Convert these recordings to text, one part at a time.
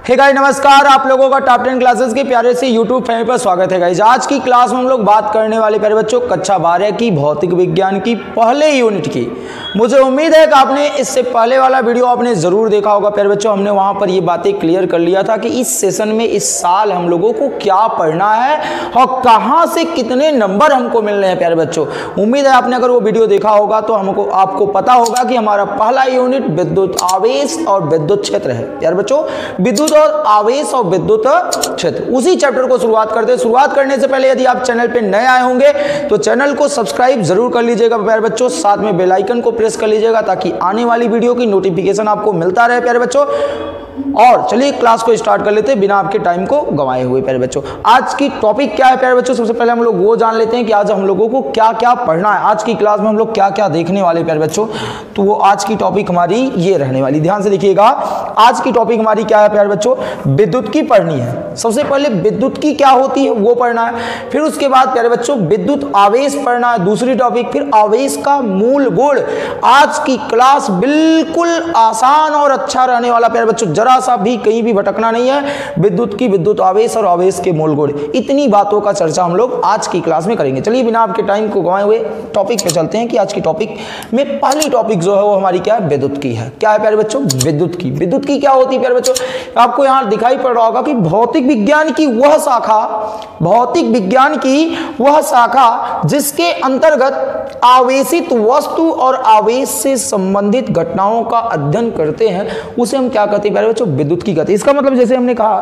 Hey guys नमस्कार, आप लोगों का टॉप 10 क्लासेस के प्यारे से यूट्यूब फैमिली पर स्वागत है गाइस। आज की क्लास में हम लोग बात करने वाले प्यारे बच्चों कक्षा 12 की भौतिक विज्ञान की पहले यूनिट की। मुझे उम्मीद है कि आपने इससे पहले वाला वीडियो आपने ज़रूर देखा होगा प्यारे बच्चों। हमने वहाँ पर ये बातें क्लियर कर लिया था कि इस सेशन में इस साल हम लोगों को क्या पढ़ना है और कहाँ से कितने नंबर हमको मिल रहे हैं प्यारे बच्चों। उम्मीद है आपने अगर वो वीडियो देखा होगा तो आपको पता होगा कि हमारा पहला यूनिट विद्युत आवेश और विद्युत क्षेत्र है प्यारे बच्चों। विद्युत और आवेश और विद्युत क्षेत्र, उसी चैप्टर को शुरुआत करते हैं। शुरुआत करने से पहले यदि आप चैनल पे नए आए होंगे तो चैनल को सब्सक्राइब जरूर कर लीजिएगा प्यारे बच्चों। साथ में बेल आइकन को प्रेस कर लीजिएगा ताकि आने वाली वीडियो की नोटिफिकेशन आपको मिलता रहे प्यारे बच्चों। और चलिए क्लास को स्टार्ट कर लेते हैं बिना आपके टाइम को गंवाए हुए प्यारे बच्चों। आज की टॉपिक क्या है प्यारे बच्चों, सबसे पहले हम लोग वो जान लेते हैं कि आज हम लोगों को क्या क्या पढ़ना है। आज की क्लास में हम लोग क्या क्या देखने वाले प्यारे बच्चों, तो वो आज की टॉपिक हमारी ये रहने वाली। ध्यान से देखिएगा, आज की टॉपिक हमारी क्या है प्यारे बच्चों, विद्युत की पढ़नी है। सबसे पहले विद्युत की क्या होती है वो पढ़ना है, फिर उसके बाद प्यारे बच्चों विद्युत आवेश पढ़ना है दूसरी टॉपिक, फिर आवेश का मूल गुण। आज की क्लास बिल्कुल आसान और अच्छा रहने वाला प्यारे बच्चों, जरा सा भी कहीं भी भटकना नहीं है। विद्युत की विद्युत आवेश और आवेश के मूल गुण, इतनी बातों का चर्चा हम लोग आज की क्लास में करेंगे। चलिए बिना आपके टाइम को गंवाए हुए टॉपिक पे चलते हैं कि आज की टॉपिक में पहली टॉपिक जो है वो हमारी क्या है, विद्युत की है। क्या है प्यारे बच्चों, विद्युत की। विद्युत की क्या होती है प्यारे बच्चों, आपको यहाँ दिखाई पड़ रहा होगा कि भौतिक विज्ञान की वह शाखा, भौतिक विज्ञान की वह शाखा जिसके अंतर्गत आवेशित वस्तु और आवेश से संबंधित घटनाओं का अध्ययन करते हैं, उसे हम क्या कहते हैं प्यारे बच्चों, विद्युत की गति। इसका मतलब जैसे हमने कहा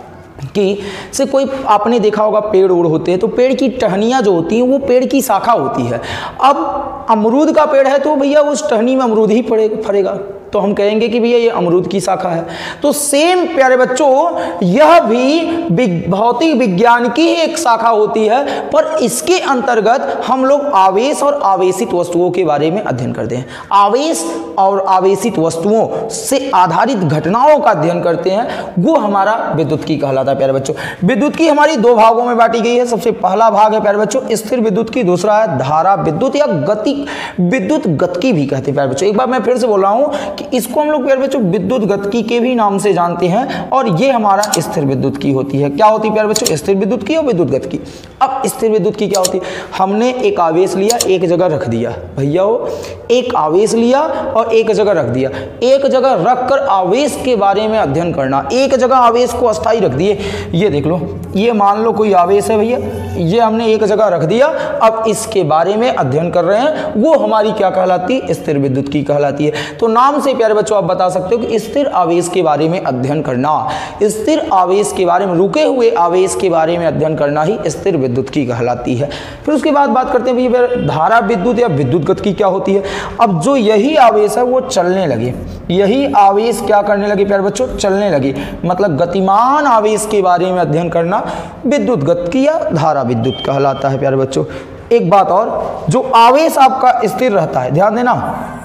कि से कोई आपने देखा होगा पेड़ उड़ होते हैं तो पेड़ की टहनियाँ जो होती हैं वो पेड़ की शाखा होती है। अब अमरूद का पेड़ है तो भैया उस टहनी में अमरूद ही फरेगा, तो हम कहेंगे कि भैया ये अमरूद की शाखा है। तो सेम प्यारे बच्चों यह भी भौतिक विज्ञान की एक शाखा होती है, पर इसके अंतर्गत हम लोग आवेश और आवेशित वस्तुओं के बारे में अध्ययन करते हैं। आवेश और आवेशित वस्तुओं से आधारित घटनाओं का अध्ययन करते हैं, वो हमारा विद्युत की कहलाता है प्यारे बच्चों। विद्युत की हमारी दो भागों में बांटी गई है। सबसे पहला भाग है प्यारे बच्चों स्थिर विद्युत की, दूसरा है धारा विद्युत या गति विद्युत गतिकी भी कहते हैं प्यारे बच्चों। एक बार मैं फिर से बोल रहा हूँ कि इसको हम लोग प्यारे बच्चों विद्युत गतिकी के भी नाम से जानते हैं, और ये हमारा स्थिर विद्युत की होती है। क्या होती है प्यारे बच्चों, स्थिर विद्युत की और विद्युत गतिकी। अब स्थिर विद्युत की क्या होती है, हमने एक आवेश लिया, एक जगह रख दिया भैया, वो एक आवेश लिया और एक जगह रख दिया। एक जगह रखकर आवेश के बारे में अध्ययन करना, एक जगह आवेश को अस्थायी रख दिए। ये देख लो, ये मान लो कोई आवेश है भैया, ये हमने एक जगह रख दिया, अब इसके बारे में अध्ययन कर रहे हैं, वो हमारी क्या कहलाती है, स्थिर विद्युत की कहलाती है। तो नाम से प्यारे बच्चों आप बता सकते हो कि स्थिर आवेश के बारे में अध्ययन करना, स्थिर आवेश के बारे में, रुके हुए आवेश के बारे में अध्ययन करना ही स्थिर विद्युत की कहलाती है। फिर उसके बाद बात करते हैं भैया धारा विद्युत या विद्युत गतिकी क्या होती है। अब जो यही आवेश है वो चलने लगे, यही आवेश क्या करने लगे प्यारे बच्चों, चलने लगे, मतलब गतिमान आवेश के बारे में अध्ययन करना विद्युत गतिकी या धारा विद्युत कहलाता है प्यारे बच्चों। एक बात और, जो आवेश आपका स्थिर रहता है, ध्यान देना,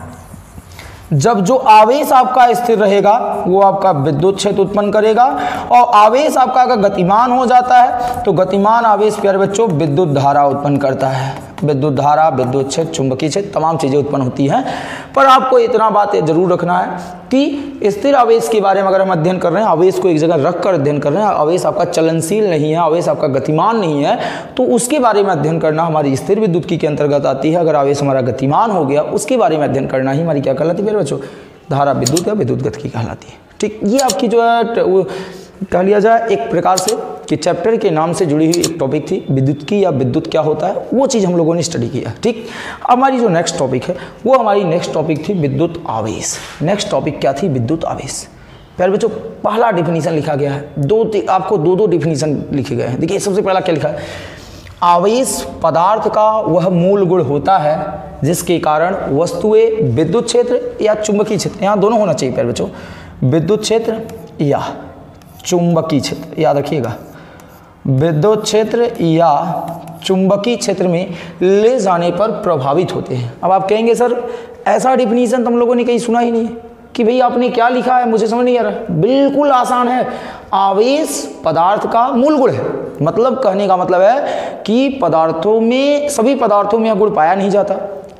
जब जो आवेश आपका स्थिर रहेगा वो आपका विद्युत क्षेत्र उत्पन्न करेगा, और आवेश आपका अगर गतिमान हो जाता है तो गतिमान आवेश प्यारे बच्चों विद्युत धारा उत्पन्न करता है। विद्युत धारा, विद्युत क्षेत्र, चुंबकीय क्षेत्र, तमाम चीज़ें उत्पन्न होती हैं। पर आपको इतना बात जरूर रखना है कि स्थिर आवेश के बारे में अगर हम अध्ययन कर रहे हैं, आवेश को एक जगह रख कर अध्ययन कर रहे हैं, आवेश आपका चलनशील नहीं है, आवेश आपका गतिमान नहीं है, तो उसके बारे में अध्ययन करना हमारी स्थिर विद्युत की के अंतर्गत आती है। अगर आवेश हमारा गतिमान हो गया उसके बारे में अध्ययन करना ही हमारी क्या कहलाती है मेरे बच्चों, धारा विद्युत या विद्युत गतिकी कहलाती है। ठीक, ये आपकी जो है वो कह लिया जाए एक प्रकार से कि चैप्टर के नाम से जुड़ी हुई एक टॉपिक थी, विद्युत की या विद्युत क्या होता है, वो चीज़ हम लोगों ने स्टडी किया। ठीक, हमारी जो नेक्स्ट टॉपिक है वो हमारी नेक्स्ट टॉपिक थी विद्युत आवेश। नेक्स्ट टॉपिक क्या थी, विद्युत आवेश। प्यारे बच्चों पहला डिफिनीशन लिखा गया है, आपको दो डिफिनीशन लिखे गए हैं। देखिए सबसे पहला क्या लिखा है, आवेश पदार्थ का वह मूल गुण होता है जिसके कारण वस्तुएं विद्युत क्षेत्र या चुंबकीय क्षेत्र, यहाँ दोनों होना चाहिए प्यारे बच्चों, विद्युत क्षेत्र या चुंबकीय क्षेत्र, याद रखिएगा, विद्युत क्षेत्र या चुंबकीय क्षेत्र में ले जाने पर प्रभावित होते हैं। अब आप कहेंगे सर ऐसा डिफिनीशन तुम लोगों ने कहीं सुना ही नहीं है कि भई आपने क्या लिखा है, मुझे समझ नहीं आ रहा। बिल्कुल आसान है, आवेश पदार्थ का मूल गुण है। मतलब कहने का मतलब है कि पदार्थों में, सभी पदार्थों में यह गुण पाया नहीं जाता,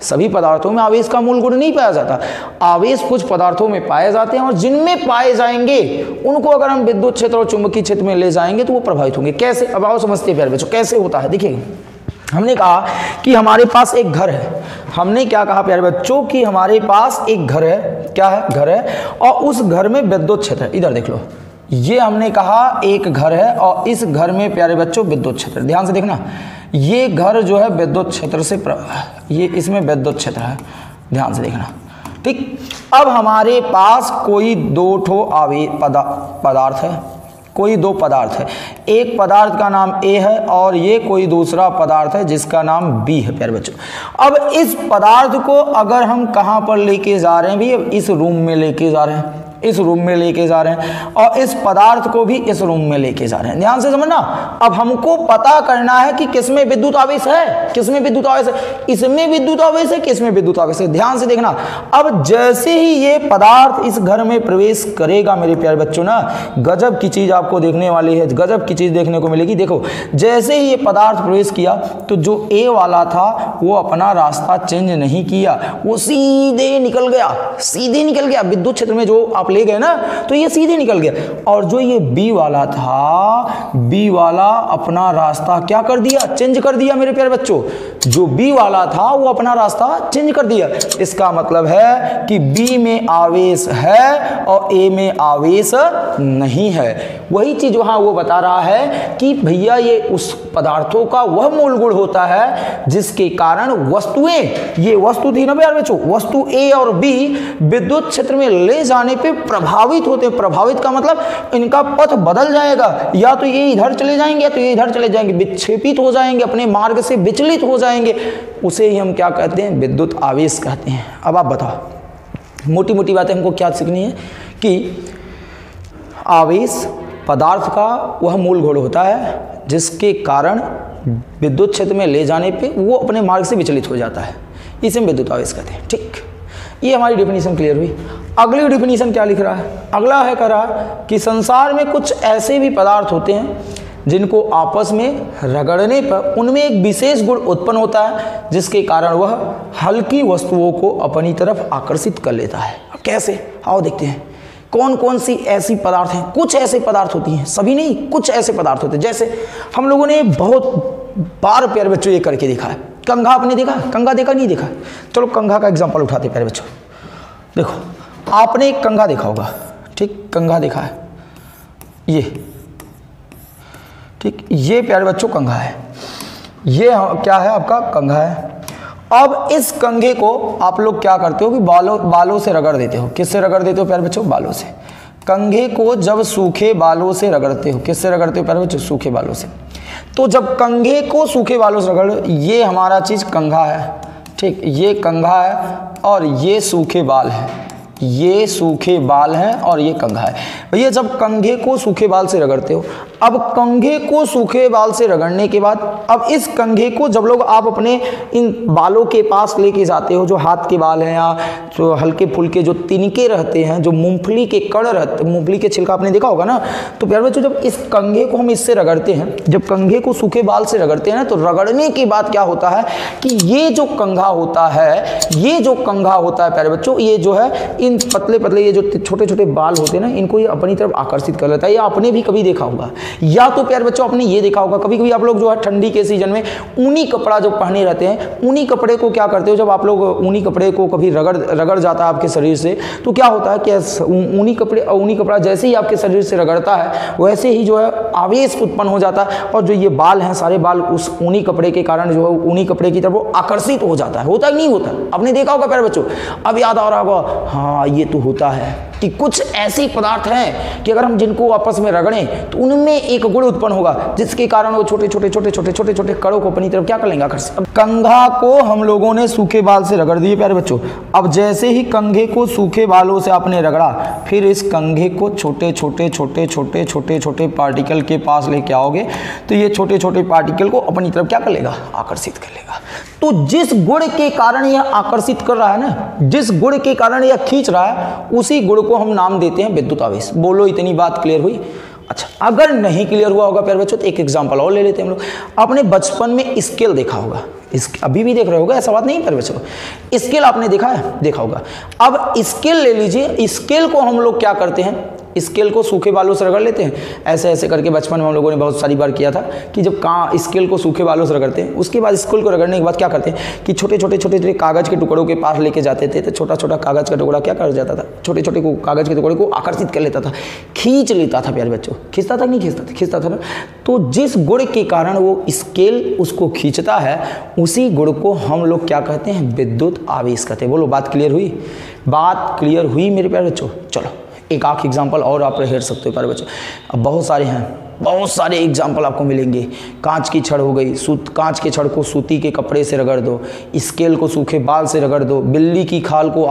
सभी पदार्थों में आवेश का मूल गुण नहीं पाया जाता। आवेश कुछ पदार्थों में पाए जाते हैं और जिनमें पाए जाएंगे उनको अगर हम विद्युत क्षेत्र और चुंबकीय क्षेत्र में ले जाएंगे तो वो प्रभावित होंगे। कैसे? अब आओ समझते हैं प्यारे बच्चों कैसे होता है। देखिए हमने कहा कि हमारे पास एक घर है। हमने क्या कहा प्यारे बच्चों कि हमारे पास एक घर है। क्या है? घर है और उस घर में विद्युत क्षेत्र है। इधर देख लो, ये हमने कहा एक घर है और इस घर में प्यारे बच्चों विद्युत क्षेत्र। ध्यान से देखना, ये घर जो है विद्युत क्षेत्र से ये इसमें विद्युत क्षेत्र है। ध्यान से देखना, ठीक। अब हमारे पास कोई दो ठो पदार्थ है, कोई दो पदार्थ है। एक पदार्थ का नाम ए है और ये कोई दूसरा पदार्थ है जिसका नाम बी है प्यारे बच्चों। अब इस पदार्थ को अगर हम कहाँ पर लेके जा रहे हैं भी, अब इस रूम में लेके जा रहे हैं, इस रूम में लेके जा रहे हैं और इस पदार्थ को भी इस रूम में लेके जा रहे हैं। ध्यान से समझना, अब हमको पता करना है कि किसमें विद्युत आवेश है, किसमें विद्युत आवेश है, इसमें विद्युत आवेश है, किसमें विद्युत आवेश है। ध्यान से देखना, अब जैसे ही ये पदार्थ इस घर में प्रवेश करेगा मेरे प्यारे बच्चों ना, गजब की चीज आपको देखने वाली है, गजब की चीज देखने को मिलेगी। देखो जैसे ही ये पदार्थ प्रवेश किया तो जो ए वाला था वो अपना रास्ता चेंज नहीं किया, वो सीधे निकल गया, सीधे निकल गया विद्युत क्षेत्र में जो आप ले गए ना, तो ये सीधे निकल गया। और जो ये बी वाला था, बी वाला अपना रास्ता क्या कर दिया? चेंज कर दिया मेरे प्यारे बच्चों। जो बी वाला था वो अपना रास्ता चेंज कर दिया। इसका मतलब है कि बी में आवेश है और ए में आवेश नहीं है। वही चीज वहां वो बता रहा है कि भैया ये उस पदार्थों का वह मूल गुण होता है जिसके कारण वस्तुएं, ये वस्तु थी ना प्यारे बच्चों, वस्तु ए और बी विद्युत क्षेत्र में ले जाने पे प्रभावित होते हैं। प्रभावित का मतलब इनका पथ बदल जाएगा, या तो ये इधर चले जाएंगे या तो ये इधर चले जाएंगे, विक्षेपित हो जाएंगे, अपने मार्ग से विचलित हो जाएंगे। उसे ही हम क्या कहते हैं? विद्युत आवेश कहते हैं। अब आप बताओ, मोटी मोटी बातें हमको क्या सीखनी है कि आवेश पदार्थ का वह मूल गुण होता है जिसके कारण विद्युत क्षेत्र में ले जाने पे वो अपने मार्ग से विचलित हो जाता है, इसे हम विद्युत आवेश कहते हैं। ठीक, ये हमारी डेफिनेशन क्लियर हुई। अगली डेफिनेशन क्या लिख रहा है? अगला है कह रहा है कि संसार में कुछ ऐसे भी पदार्थ होते हैं जिनको आपस में रगड़ने पर उनमें एक विशेष गुण उत्पन्न होता है जिसके कारण वह हल्की वस्तुओं को अपनी तरफ आकर्षित कर लेता है। कैसे? आओ देखते हैं कौन कौन सी ऐसी पदार्थ हैं। कुछ ऐसे पदार्थ होती हैं, सभी नहीं, कुछ ऐसे पदार्थ होते हैं। जैसे हम लोगों ने बहुत बार प्यारे बच्चों ये करके देखा है। कंघा आपने देखा? कंघा देखा नहीं देखा? चलो कंघा का एग्जांपल उठाते प्यारे बच्चों। देखो आपने एक कंघा देखा होगा, ठीक, कंघा देखा है ये, ठीक, ये प्यारे बच्चों कंघा है। ये क्या है? आपका कंघा है। अब इस कंघे को आप लोग क्या करते हो कि बालों से रगड़ देते हो। किससे रगड़ देते हो प्यारे बच्चों? बालों से। कंघे को जब सूखे बालों से रगड़ते हो, किससे रगड़ते हो प्यारे बच्चों? सूखे बालों से। तो जब कंघे को सूखे बालों से रगड़, ये हमारा चीज कंघा है, ठीक, ये कंघा है और ये सूखे बाल है, ये सूखे बाल हैं और ये कंघा है। भैया जब कंघे को सूखे बाल से रगड़ते हो, अब कंघे को सूखे बाल से रगड़ने के बाद अब इस कंघे को जब लोग आप अपने इन बालों के पास लेके जाते हो, जो हाथ के बाल हैं या जो हल्के फुल्के जो तिनके रहते हैं, जो मूंगफली के कड़ रहते, मूंगफली के छिलका आपने देखा होगा ना, तो प्यारे बच्चों जब इस कंघे को हम इससे रगड़ते हैं, जब कंघे को सूखे बाल से रगड़ते हैं ना, तो रगड़ने के बाद क्या होता है कि ये जो कंघा होता है, ये जो कंघा होता है प्यारे बच्चों, ये जो है इन पतले पतले ये जो छोटे छोटे बाल होते हैं ना, इनको ये अपनी तरफ आकर्षित कर लेता है। ये आपने भी कभी देखा होगा, या तो प्यारे बच्चों आपने ये देखा होगा कभी कभी आप लोग जो है ठंडी के सीजन में ऊनी कपड़ा जो पहने रहते हैं, ऊनी कपड़े को क्या करते हो, जब आप लोग ऊनी कपड़े को कभी रगड़ जाता है आपके शरीर से, तो क्या होता है कि ऊनी कपड़ा जैसे ही आपके शरीर से रगड़ता है वैसे ही जो है आवेश उत्पन्न हो जाता है, और जो ये बाल हैं सारे बाल उस ऊनी कपड़े के कारण जो है ऊनी कपड़े की तरफ वो आकर्षित हो जाता है। होता ही नहीं होता? आपने देखा होगा प्यारे बच्चों, अब याद आ रहा होगा, हाँ ये तो होता है कि कुछ ऐसे पदार्थ हैं कि अगर हम जिनको आपस में रगड़ें तो उनमें एक गुण उत्पन्न होगा जिसके कारण वो छोटे छोटे कड़ों को अपनी तरफ क्या कर लेंगे, आकर्षित। कंघा को हम लोगों ने सूखे बाल से रगड़ दिए प्यारे बच्चों। अब जैसे ही कंघे को सूखे बालों से आपने रगड़ा, फिर इस कंघे को छोटे छोटे पार्टिकल के पास लेके आओगे तो ये छोटे छोटे पार्टिकल को अपनी तरफ क्या कर लेगा, आकर्षित कर लेगा। तो जिस गुण के कारण यह आकर्षित कर रहा है ना, जिस गुण के कारण यह खींच रहा है, उसी गुण को हम नाम देते हैं विद्युत आवेश। बोलो इतनी बात क्लियर हुई? अच्छा, अगर नहीं क्लियर हुआ होगा प्यारे बच्चों तो एक एग्जांपल और ले लेते हैं हम लोग। आपने बचपन में स्केल देखा होगा, अभी भी देख रहे होगा, ऐसा बात नहीं है प्यारे बच्चों। स्केल आपने देखा है, देखा होगा। अब स्केल ले लीजिए, स्केल को हम लोग क्या करते हैं, स्केल को सूखे बालों से रगड़ लेते हैं, ऐसे ऐसे करके बचपन में हम लोगों ने बहुत सारी बार किया था कि जब स्केल को सूखे बालों से रगड़ते हैं, उसके बाद स्केल को रगड़ने के बाद क्या करते हैं कि छोटे छोटे कागज़ के टुकड़ों के पास लेके जाते थे, तो छोटा छोटा कागज़ का टुकड़ा क्या कर जाता था, छोटे छोटे कागज़ के टुकड़े को आकर्षित कर लेता था, खींच लेता था प्यारे बच्चों। खींचता था नहीं खींचता था, खींचता था ना। तो जिस गुण के कारण वो स्केल उसको खींचता है, उसी गुण को हम लोग क्या कहते हैं, विद्युत आवेश कहते हैं। बोलो बात क्लियर हुई? बात क्लियर हुई मेरे प्यारे बच्चों? चलो एक आख एग्जाम्पल और आप हेर सकते हो प्यारे बच्चों। अब बहुत सारे हैं, बहुत सारे एग्जाम्पल आपको मिलेंगे। कांच की छड़ हो गई, कांच के छड़ को सूती के कपड़े से रगड़ दो, स्केल को सूखे बाल से रगड़ दो, बिल्ली की खाल को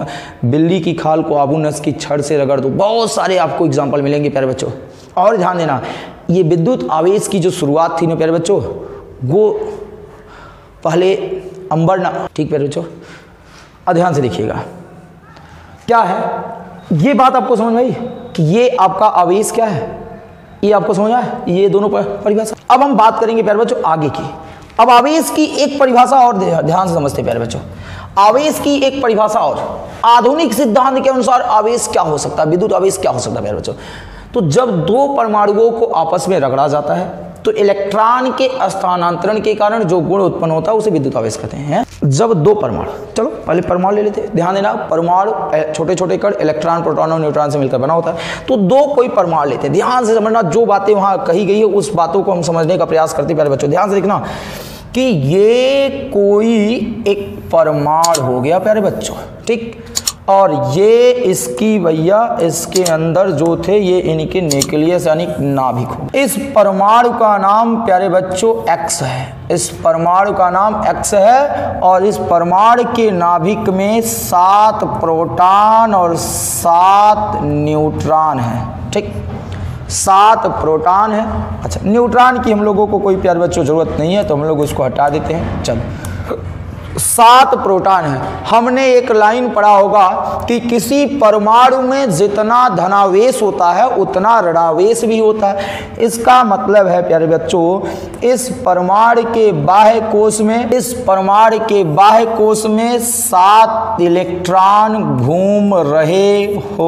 आबू नस की छड़ से रगड़ दो। बहुत सारे आपको एग्जाम्पल मिलेंगे प्यारे बच्चों। और ध्यान देना, ये विद्युत आवेश की जो शुरुआत थी ना प्यारे बच्चों, वो पहले अंबर ना, ठीक प्यारे बच्चों, ध्यान से देखिएगा क्या है ये बात आपको समझ में आई कि ये आपका आवेश क्या है, ये आपको समझ आया, ये दोनों परिभाषा। अब हम बात करेंगे प्यारे बच्चों आगे की। अब आवेश की एक परिभाषा और ध्यान से समझते हैं प्यारे बच्चों। आवेश की एक परिभाषा और, आधुनिक सिद्धांत के अनुसार आवेश क्या हो सकता है, विद्युत आवेश क्या हो सकता है प्यारे बच्चों। तो जब दो परमाणुओं को आपस में रगड़ा जाता है तो इलेक्ट्रॉन के स्थानांतरण के कारण जो गुण उत्पन्न होता है उसे विद्युत आवेश कहते हैं। जब दो परमाणु, चलो पहले परमाणु ले लेते हैं। ध्यान देना, परमाणु छोटे छोटे कण इलेक्ट्रॉन, प्रोटॉन और न्यूट्रॉन से मिलकर बना होता है। तो दो कोई परमाणु लेते हैं, ध्यान से समझना, जो बातें वहां कही गई है उस बातों को हम समझने का प्रयास करते हैं प्यारे बच्चों। ध्यान से देखना कि ये कोई एक परमाणु हो गया प्यारे बच्चों, ठीक, और ये इसकी भैया इसके अंदर जो थे ये इनके न्यूक्लियस यानी नाभिक हो। इस परमाणु का नाम प्यारे बच्चों एक्स है, इस परमाणु का नाम एक्स है, और इस परमाणु के नाभिक में 7 प्रोटॉन और 7 न्यूट्रॉन है, ठीक, 7 प्रोटॉन है। अच्छा, न्यूट्रॉन की हम लोगों को कोई प्यारे बच्चों जरूरत नहीं है तो हम लोग उसको हटा देते हैं। चलो 7 प्रोटॉन है। हमने एक लाइन पढ़ा होगा कि किसी परमाणु में जितना धनावेश होता है उतना ऋणावेश भी होता है। इसका मतलब है प्यारे बच्चों, इस परमाणु के बाह्य कोश में 7 इलेक्ट्रॉन घूम रहे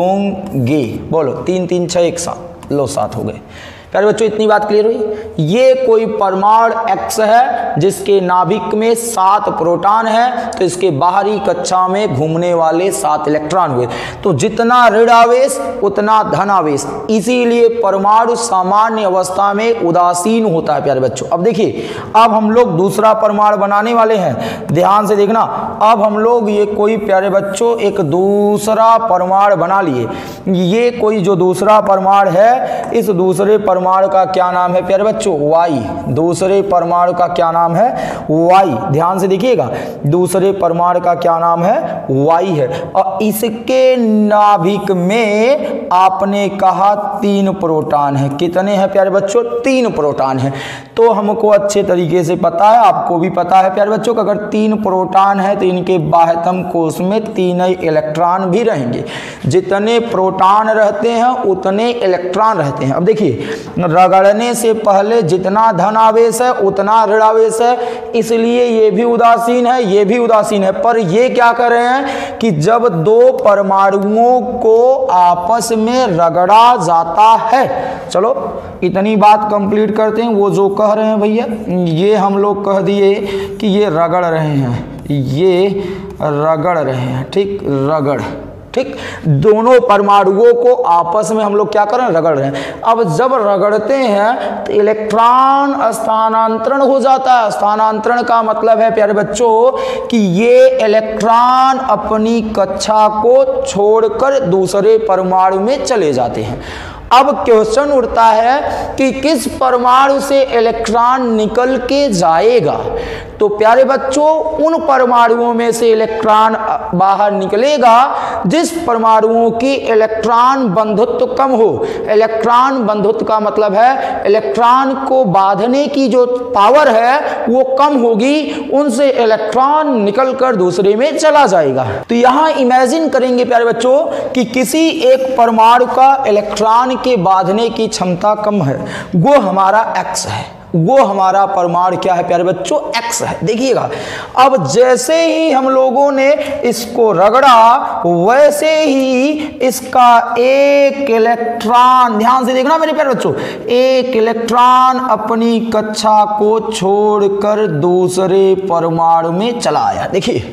होंगे। बोलो 3 3 6 1 7, लो 7 हो गए प्यारे बच्चों। इतनी बात क्लियर हुई। ये कोई परमाणु एक्स है जिसके नाभिक में 7 प्रोटॉन है, तो इसके बाहरी कक्षा में घूमने वाले 7 इलेक्ट्रॉन हुए। तो जितना ऋण आवेश उतना धन आवेश, इसीलिए परमाणु सामान्य अवस्था में उदासीन होता है प्यारे बच्चों। अब देखिए, अब हम लोग दूसरा परमाणु बनाने वाले हैं, ध्यान से देखना। अब हम लोग ये कोई प्यारे बच्चों एक दूसरा परमाणु बना लिए। ये कोई जो दूसरा परमाणु है, इस दूसरे परमाणु का क्या नाम है प्यारे बच्चों, वाई। दूसरे परमाणु का क्या नाम है, वाई। ध्यान से देखिएगा, दूसरे परमाणु का क्या नाम है, वाई है। और इसके नाभिक में आपने कहा 3 प्रोटॉन है। कितने हैं प्यारे बच्चों, 3 प्रोटॉन है। तो हमको अच्छे तरीके से पता है, आपको भी पता है प्यारे बच्चों कि अगर 3 प्रोटॉन है तो इनके बाह्यतम कोश में 3 इलेक्ट्रॉन भी रहेंगे। जितने प्रोटॉन रहते हैं उतने इलेक्ट्रॉन रहते हैं। अब देखिए, रगड़ने से पहले जितना धन आवेश है उतना ऋण आवेश है, इसलिए ये भी उदासीन है, ये भी उदासीन है। पर ये क्या कर रहे हैं कि जब 2 परमाणुओं को आपस में रगड़ा जाता है, चलो इतनी बात कंप्लीट करते हैं। वो जो कह रहे हैं भैया, ये हम लोग कह दिए कि ये रगड़ रहे हैं, ये रगड़ रहे हैं, ठीक, रगड़, ठीक। दोनों परमाणुओं को आपस में हम लोग क्या कर रहे हैं, रगड़ रहे हैं। अब जब रगड़ते हैं तो इलेक्ट्रॉन स्थानांतरण हो जाता है। स्थानांतरण का मतलब है प्यारे बच्चों कि ये इलेक्ट्रॉन अपनी कक्षा को छोड़कर दूसरे परमाणु में चले जाते हैं। अब क्वेश्चन उठता है कि किस परमाणु से इलेक्ट्रॉन निकल के जाएगा। तो प्यारे बच्चों, उन परमाणुओं में से इलेक्ट्रॉन बाहर निकलेगा जिस परमाणुओं की इलेक्ट्रॉन बंधुत्व कम हो। इलेक्ट्रॉन बंधुत्व का मतलब है इलेक्ट्रॉन को बांधने की जो पावर है वो कम होगी, उनसे इलेक्ट्रॉन निकलकर दूसरे में चला जाएगा। तो यहां इमेजिन करेंगे प्यारे बच्चों कि किसी एक परमाणु का इलेक्ट्रॉन के बांधने की क्षमता कम है, वो हमारा एक्स है, वो हमारा परमाणु क्या है प्यारे बच्चों, एक्स है। देखिएगा अब जैसे ही हम लोगों ने इसको रगड़ा वैसे ही इसका एक इलेक्ट्रॉन, ध्यान से देखना मेरे प्यारे बच्चों, एक इलेक्ट्रॉन अपनी कक्षा को छोड़कर दूसरे परमाणु में चला आया। देखिए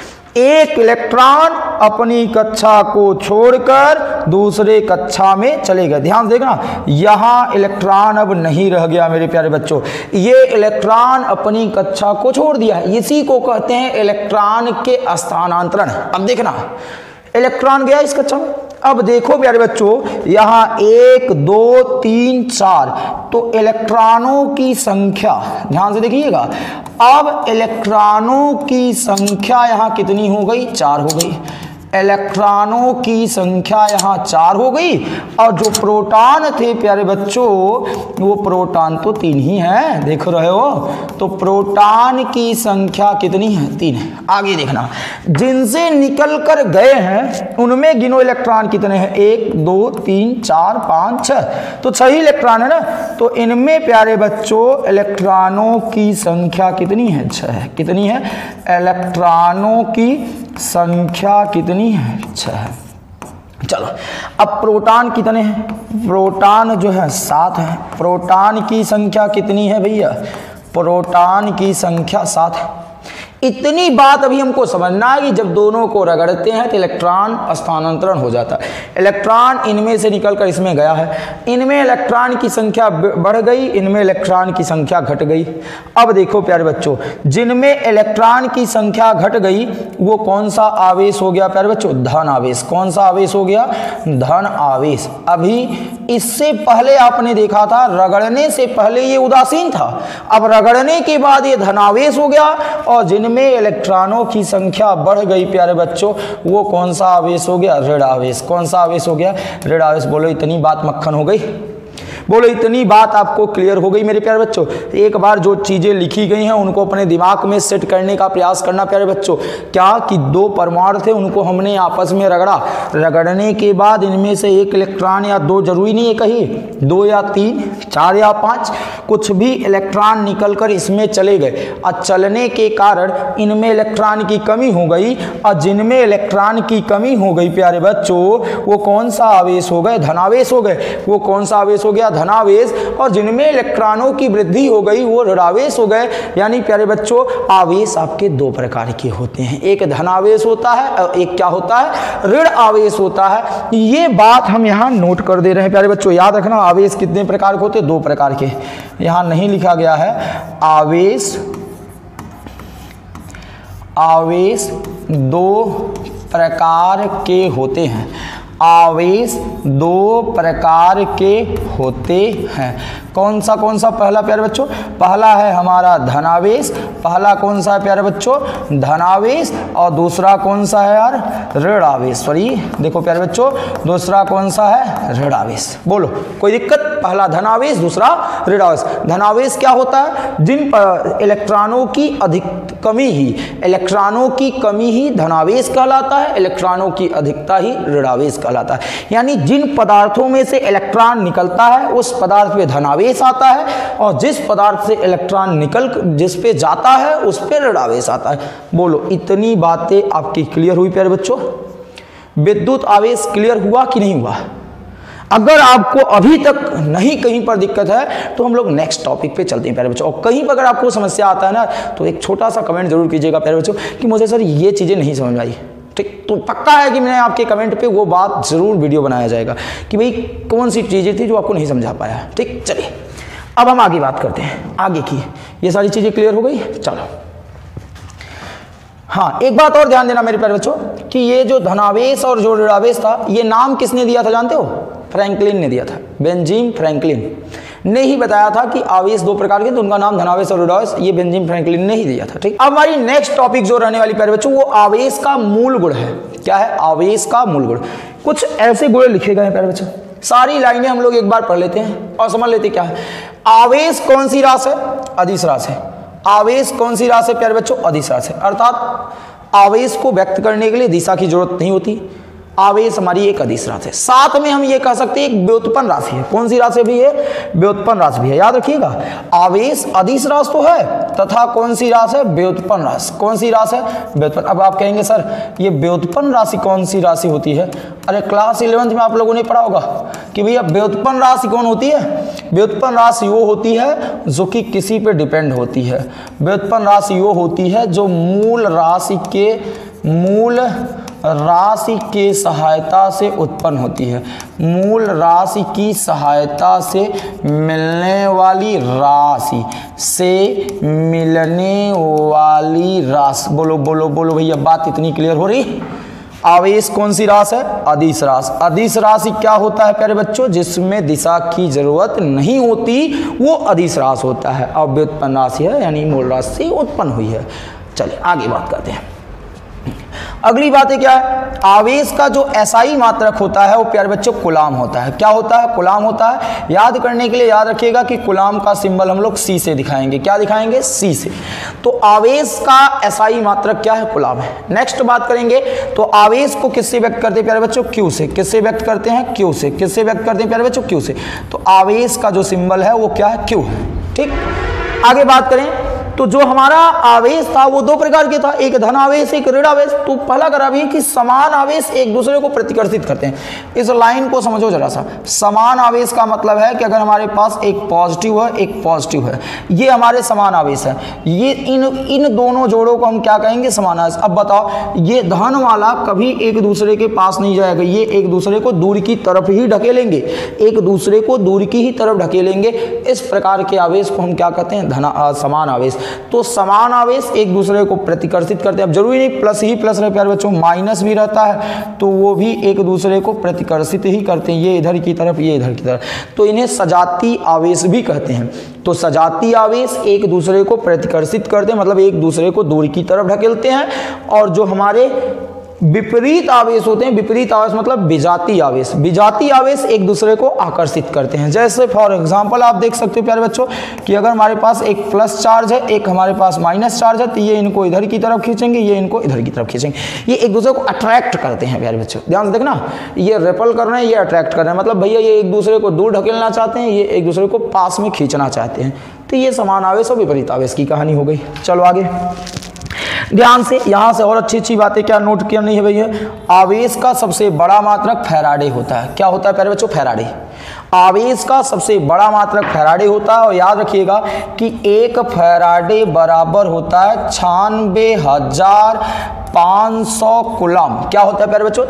एक इलेक्ट्रॉन अपनी कक्षा को छोड़कर दूसरे कक्षा में चले गए। ध्यान देखना यहाँ इलेक्ट्रॉन अब नहीं रह गया मेरे प्यारे बच्चों, ये इलेक्ट्रॉन अपनी कक्षा को छोड़ दिया, इसी को कहते हैं इलेक्ट्रॉन के स्थानांतरण। अब देखना इलेक्ट्रॉन गया इस कक्षा में। अब देखो प्यारे बच्चों यहाँ 1 2 3 4 तो इलेक्ट्रॉनों की संख्या, ध्यान से देखिएगा, अब इलेक्ट्रॉनों की संख्या यहाँ कितनी हो गई, 4 हो गई। इलेक्ट्रॉनों की संख्या यहाँ 4 हो गई और जो प्रोटॉन थे प्यारे बच्चों वो प्रोटॉन तो 3 ही हैं, देख रहे हो, तो प्रोटॉन की संख्या कितनी है, 3 है। आगे देखना जिनसे निकल कर गए हैं उनमें गिनो इलेक्ट्रॉन कितने हैं, 1 2 3 4 5 6, तो 6 इलेक्ट्रॉन है ना, तो इनमें प्यारे बच्चों इलेक्ट्रॉनों की संख्या कितनी है, 6 है। कितनी है, इलेक्ट्रॉनों की संख्या कितनी है, 6 है। चलो अब प्रोटॉन कितने हैं, प्रोटॉन जो है 7 है। प्रोटॉन की संख्या कितनी है भैया, प्रोटॉन की संख्या 7 है। इतनी बात अभी हमको समझना है कि जब दोनों को रगड़ते हैं तो इलेक्ट्रॉन स्थानांतरण हो जाता है। इलेक्ट्रॉन इनमें से निकलकर इसमें गया है, इनमें इलेक्ट्रॉन की संख्या बढ़ गई, इनमें इलेक्ट्रॉन की संख्या घट गई। अब देखो प्यारे बच्चों जिनमें इलेक्ट्रॉन की संख्या घट गई वो कौन सा आवेश हो गया प्यारे बच्चों, धन आवेश। कौन सा आवेश हो गया, धन आवेश। अभी इससे पहले आपने देखा था रगड़ने से पहले ये उदासीन था, अब रगड़ने के बाद ये धनावेश हो गया और जिनमें इलेक्ट्रॉनों की संख्या बढ़ गई प्यारे बच्चों वो कौन सा आवेश हो गया, ऋण आवेश। कौन सा आवेश हो गया, ऋण आवेश। बोलो इतनी बात मक्खन हो गई, बोलो इतनी बात आपको क्लियर हो गई मेरे प्यारे बच्चों। एक बार जो चीज़ें लिखी गई हैं उनको अपने दिमाग में सेट करने का प्रयास करना प्यारे बच्चों। क्या कि 2 परमाणु थे उनको हमने आपस में रगड़ा, रगड़ने के बाद इनमें से एक इलेक्ट्रॉन या 2, जरूरी नहीं है कहीं 2 या 3 4 या 5, कुछ भी इलेक्ट्रॉन निकलकर इसमें चले गए और चलने के कारण इनमें इलेक्ट्रॉन की कमी हो गई और जिनमें इलेक्ट्रॉन की कमी हो गई प्यारे बच्चों वो कौन सा आवेश हो गए, धनावेश हो गए। वो कौन सा आवेश हो गया, धनावेश। और जिनमें इलेक्ट्रॉनों की वृद्धि हो गई वो ऋणावेश हो गए। यानी प्यारे बच्चों आवेश आपके 2 प्रकार के होते हैं, एक धनावेश होता है और एक क्या होता है, ऋण आवेश होता है। ये बात हम यहाँ नोट कर दे रहे हैं प्यारे बच्चों, याद रखना। आवेश कितने प्रकार के होते हैं, 2 प्रकार के। यहाँ नहीं लिखा गया है आवेश, आवेश 2 प्रकार के होते हैं, आवेश 2 प्रकार के होते हैं। कौन सा पहला प्यारे बच्चों, पहला है हमारा धनावेश। पहला कौन सा है प्यारे बच्चों, धनावेश। और दूसरा कौन सा है यार, ऋण आवेश। सॉरी देखो प्यारे बच्चों दूसरा कौन सा है, ऋण आवेश। बोलो कोई दिक्कत, पहला धनावेश दूसरा ऋण आवेश। धनावेश क्या होता है, जिन इलेक्ट्रॉनों की अधिक कमी ही, इलेक्ट्रॉनों की कमी ही धनावेश कहलाता है, इलेक्ट्रॉनों की अधिकता ही ऋणावेश कहलाता है। यानी जिन पदार्थों में से इलेक्ट्रॉन निकलता है उस पदार्थ पे धनावेश आता है और जिस पदार्थ से इलेक्ट्रॉन निकल जिस पे जाता है उस पे ऋणावेश आता है। बोलो इतनी बातें आपकी क्लियर हुई प्यारे बच्चों, विद्युत आवेश क्लियर हुआ कि नहीं हुआ? अगर आपको अभी तक नहीं कहीं पर दिक्कत है तो हम लोग नेक्स्ट टॉपिक पे चलते हैं प्यारे बच्चों। और कहीं पर अगर आपको समस्या आता है ना तो एक छोटा सा कमेंट जरूर कीजिएगा प्यारे बच्चों कि मुझे सर ये चीज़ें नहीं समझ में आई। ठीक, तो पक्का है कि मैं आपके कमेंट पे वो बात जरूर वीडियो बनाया जाएगा कि भाई कौन सी चीज़ें थी जो आपको नहीं समझा पाया। ठीक, चलिए अब हम आगे बात करते हैं, आगे की ये सारी चीज़ें क्लियर हो गई। चलो हाँ, एक बात और ध्यान देना मेरे प्यारे बच्चों कि ये जो धनावेश और जो ऋणावेश था ये नाम किसने दिया था जानते हो? फ्रैंकलिन ने दिया था, बेंजामिन फ्रैंकलिन ने ही बताया था कि आवेश 2 प्रकार के, तो उनका नाम धनावेश और ऋणावेश ये बेंजामिन फ्रैंकलिन ने ही दिया था। ठीक, अब हमारी नेक्स्ट टॉपिक जो रहने वाली प्यारे बच्चों वो आवेश का मूल गुण है। क्या है? आवेश का मूल गुण। कुछ ऐसे गुण लिखे गए हैं प्यारे बच्चों, सारी लाइनें हम लोग एक बार पढ़ लेते हैं और समझ लेते क्या है। आवेश कौन सी राशि है? अदिश राशि है। आवेश कौन सी राशि है प्यारे बच्चों? अदिश राशि है। अर्थात आवेश को व्यक्त करने के लिए दिशा की जरूरत नहीं होती, आवेश हमारी एक अदिश राशि है। साथ में हम ये कह सकते हैं एक व्युत्पन्न राशि है। कौन सी राशि भी है? व्युत्पन्न राशि भी है। याद रखिएगा, आवेश अदिश राशि तो है तथा कौन सी राशि है? व्युत्पन्न राशि। कौन सी राशि है? व्युत्पन्न। अब आप कहेंगे सर ये व्युत्पन्न राशि कौन सी राशि होती है? अरे क्लास 11th में आप लोगों ने पढ़ा होगा कि भैया व्युत्पन्न राशि कौन होती है? व्युत्पन्न राशि वो होती है जो कि किसी पे डिपेंड होती है। व्युत्पन्न राशि वो होती है जो मूल राशि के सहायता से उत्पन्न होती है। मूल राशि की सहायता से मिलने वाली राशि बोलो बोलो बोलो भैया, बात इतनी क्लियर हो रही? आवेश कौन सी राशि है? अदिश राशि। अदिश राशि क्या होता है प्यारे बच्चों? जिसमें दिशा की जरूरत नहीं होती वो अदिश राशि होता है। अब व्युत्पन्न राशि है यानी मूल राशि से उत्पन्न हुई है। चलिए आगे बात करते हैं। अगली बात है क्या है? आवेश का जो एसआई मात्रक होता है वो प्यारे बच्चों कूलाम होता है। क्या होता है? कूलाम होता है। याद करने के लिए याद रखिएगा कि कूलाम का सिंबल हम लोग सी से दिखाएंगे। क्या दिखाएंगे? सी से। तो आवेश का एसआई मात्रक क्या है? कूलाम है। नेक्स्ट बात करेंगे तो आवेश को किससे व्यक्त करते हैं प्यारे बच्चों? क्यू से। किससे व्यक्त करते हैं? क्यू से। किससे व्यक्त करते हैं प्यारे बच्चों? क्यू से। तो आवेश का जो सिंबल है वो क्या है? क्यू है। ठीक, आगे बात करें तो जो हमारा आवेश था वो दो प्रकार के था, एक धन आवेश एक ऋण आवेश। तो पहला करा भी कि समान आवेश एक दूसरे को प्रतिकर्षित करते हैं। इस लाइन को समझो जरा सा। समान आवेश का मतलब है कि अगर हमारे पास एक पॉजिटिव है एक पॉजिटिव है, ये हमारे समान आवेश है। ये इन दोनों जोड़ों को हम क्या कहेंगे? समान आवेश। अब बताओ, ये धन वाला कभी एक दूसरे के पास नहीं जाएगा, ये एक दूसरे को दूर की तरफ ही ढकेलेंगे, एक दूसरे को दूर की ही तरफ ढकेलेंगे। इस प्रकार के आवेश को हम क्या कहते हैं? समान आवेश। तो समान आवेश एक दूसरे को प्रतिकर्षित करते हैं। अब जरूरी नहीं प्लस ही प्लस रहे प्यारे बच्चों, माइनस भी रहता है तो वो भी एक दूसरे को प्रतिकर्षित ही करते हैं, ये इधर की तरफ ये इधर की तरफ। तो इन्हें सजातीय आवेश भी कहते हैं। तो सजातीय आवेश एक दूसरे को प्रतिकर्षित करते हैं, मतलब एक दूसरे को दूर की तरफ ढकेलते हैं। और जो हमारे विपरीत आवेश होते हैं, विपरीत आवेश मतलब विजातीय आवेश, विजातीय आवेश एक दूसरे को आकर्षित करते हैं। जैसे फॉर एग्जांपल आप देख सकते हो प्यारे बच्चों कि अगर हमारे पास एक प्लस चार्ज है एक हमारे पास माइनस चार्ज है, तो ये इनको इधर की तरफ खींचेंगे, ये इनको इधर की तरफ खींचेंगे। ये एक दूसरे को अट्रैक्ट करते हैं प्यारे बच्चों, ध्यान से देखना। ये रेपल कर रहे हैं, ये अट्रैक्ट कर रहे हैं, मतलब भैया ये एक दूसरे को दूर ढकेलना चाहते हैं, ये एक दूसरे को पास में खींचना चाहते हैं। तो ये समान आवेश और विपरीत आवेश की कहानी हो गई। चलो आगे ध्यान से, यहां से और अच्छी बातें क्या नोट करनी है भैया। आवेश का सबसे बड़ा मात्रक फैराडे होता है। क्या होता है प्यारे बच्चों? फैराडे। आवेश का सबसे बड़ा मात्रक फैराडे होता है। और याद रखिएगा कि एक फैराडे बराबर होता है 96,500 कूलम। क्या होता है प्यारे बच्चों?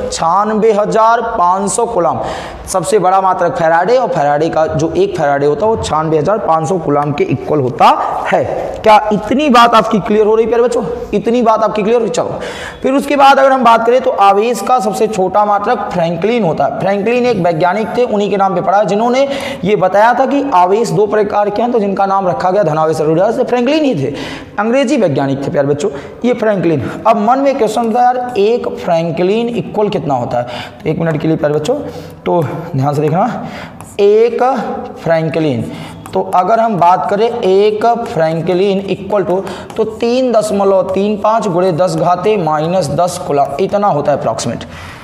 96,500 कूलम सबसे बड़ा मात्रक फैराडे। और फैराडे का जो एक फैराडे होता है वो 96,500 कूलम के इक्वल होता है। क्या इतनी बात आपकी क्लियर हो रही प्यारे बच्चों? इतनी बात आपकी क्लियर हुई? चलो फिर उसके बाद अगर हम बात करें तो आवेश का सबसे छोटा मात्रक फ्रैंकलिन होता है। फ्रैंकलिन एक वैज्ञानिक थे, उन्हीं के नाम पे पढ़ा जिन्होंने ये बताया था कि आवेश दो प्रकार के हैं, तो जिनका नाम रखा गया धनावेश और ऋणावेश, फ्रैंकलिन ही थे। अंग्रेजी वैज्ञानिक थे प्यारे बच्चों ये फ्रैंकलिन। अब मन में क्वेश्चन था यार एक फ्रैंकलिन इक्वल कितना होता है? तो एक मिनट के लिए प्यारे बच्चों तो ध्यान से देखना। एक फ्रैंकलिन, तो अगर हम बात करें एक फ्रैंकलिन इक्वल टू तो 3.35 गुणे 10 घाते -10 कूलम, इतना होता है अप्रॉक्सीमेट।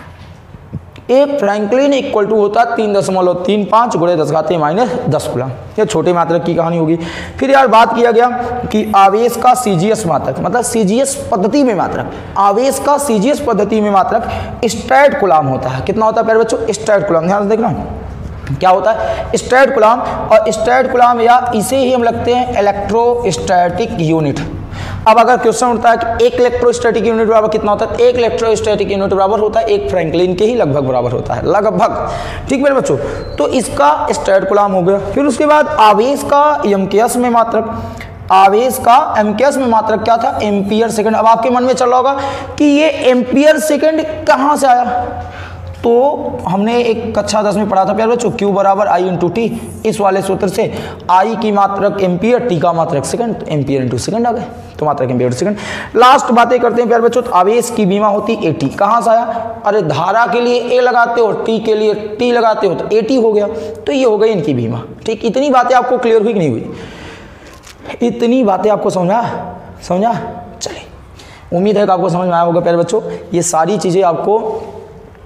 एक फ्रैंकलिन इक्वल टू होता है 3.35 गुणे 10 घाते -10 कूलम। ये छोटे मात्रक की कहानी होगी। फिर यार बात किया गया कि आवेश का सीजीएस मात्रक, मतलब सीजीएस पद्धति में मात्रक, आवेश का सीजीएस पद्धति में मात्रक स्ट्रैट कूलम होता है। कितना होता है प्यारे बच्चों? Statcoulomb. ध्यान से देखना क्या होता है? Statcoulomb. और स्ट्रैट कूलम या इसे ही हम लगते हैं इलेक्ट्रोस्टैटिक यूनिट। अब अगर क्वेश्चन उठता है कि एक इलेक्ट्रोस्टैटिक यूनिट बराबर कितना होता है? एक इलेक्ट्रोस्टैटिक यूनिट बराबर होता है एक फ्रैंकलिन के ही लगभग बराबर होता है, लगभग। ठीक मेरे बच्चों, तो इसका स्ट्रैट कूलम हो गया। फिर उसके बाद आवेश का एमकेएस में मात्रक, आवेश का एमकेएस में मात्रक क्या था? Ampere second. अब आपके मन में चल रहा होगा कि ये एम्पियर सेकंड कहाँ से आया? तो हमने एक कक्षा 10 में पढ़ा था प्यारे बच्चों Q बराबर I इंटू टी, इस वाले सूत्र से I की मात्रक एम्पियर, T का मात्रक सेकंड, एम्पियर इंटू सेकंड आ गए, तो मात्रक एम्पियर सेकंड। लास्ट बातें करते हैं प्यारे बच्चों। तो आवेश की बीमा होती AT, कहाँ से आया? अरे धारा के लिए A लगाते हो, T के लिए T लगाते हो तो AT हो गया। तो ये हो गई इनकी बीमा। ठीक, इतनी बातें आपको क्लियर हुई कि नहीं हुई? इतनी बातें आपको समझा? चलिए, उम्मीद है कि आपको समझ में आया होगा प्यारे बच्चों। ये सारी चीज़ें आपको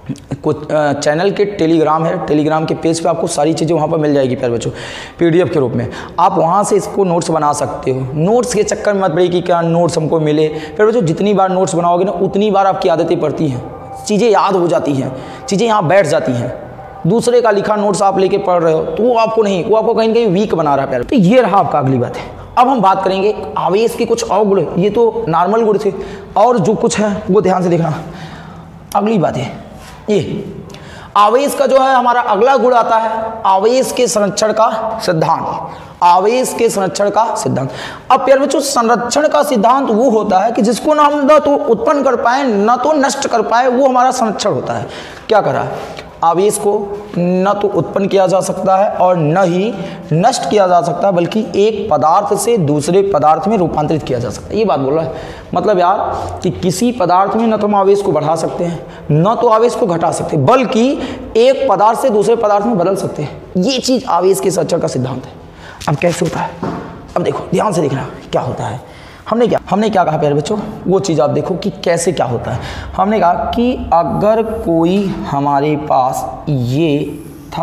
कुछ चैनल के टेलीग्राम है, टेलीग्राम के पेज पे आपको सारी चीज़ें वहाँ पर मिल जाएगी प्यारे बच्चों PDF के रूप में। आप वहाँ से इसको नोट्स बना सकते हो। नोट्स के चक्कर में मत पड़िए कि क्या नोट्स हमको मिले। प्यारे बच्चों जितनी बार नोट्स बनाओगे ना उतनी बार आपकी आदतें पड़ती हैं, चीज़ें याद हो जाती हैं, चीज़ें यहाँ बैठ जाती हैं। दूसरे का लिखा नोट्स आप लेके पढ़ रहे हो तो वो आपको कहीं ना कहीं वीक बना रहा है प्यारे। तो ये रहा आपका अगली बात है। अब हम बात करेंगे आवेश के कुछ और गुण। ये तो नॉर्मल गुण थे, और जो कुछ है वो ध्यान से देखना। अगली बात है ये आवेश का जो है हमारा अगला गुण आता है आवेश के संरक्षण का सिद्धांत। आवेश के संरक्षण का सिद्धांत। अब प्यारे बच्चों संरक्षण का सिद्धांत वो होता है कि जिसको ना हम न तो उत्पन्न कर पाए न तो नष्ट कर पाए, वो हमारा संरक्षण होता है। क्या करा? आवेश को न तो उत्पन्न किया जा सकता है और न ही नष्ट किया जा सकता है, बल्कि एक पदार्थ से दूसरे पदार्थ में रूपांतरित किया जा सकता है। ये बात बोल रहा है। मतलब यार कि किसी पदार्थ में न तो हम आवेश को बढ़ा सकते हैं न तो आवेश को घटा सकते हैं, बल्कि एक पदार्थ से दूसरे पदार्थ में बदल सकते हैं। ये चीज़ आवेश के संरक्षण का सिद्धांत है। अब कैसे होता है? अब देखो ध्यान से देखना क्या होता है। हमने क्या कहा प्यारे बच्चों, वो चीज़ आप देखो कि कैसे क्या होता है। हमने कहा कि अगर कोई हमारे पास ये था